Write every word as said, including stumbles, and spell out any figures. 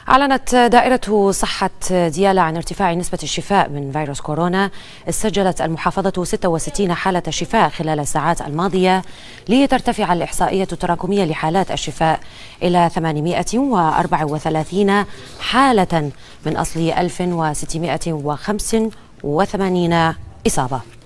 أعلنت دائرة صحة ديالى عن ارتفاع نسبة الشفاء من فيروس كورونا. سجلت المحافظة ستة وستين حالة شفاء خلال الساعات الماضية، لترتفع الإحصائية التراكمية لحالات الشفاء إلى ثمانمائة وأربعة وثلاثين حالة من أصل ألف وستمائة وخمسة وثمانين إصابة.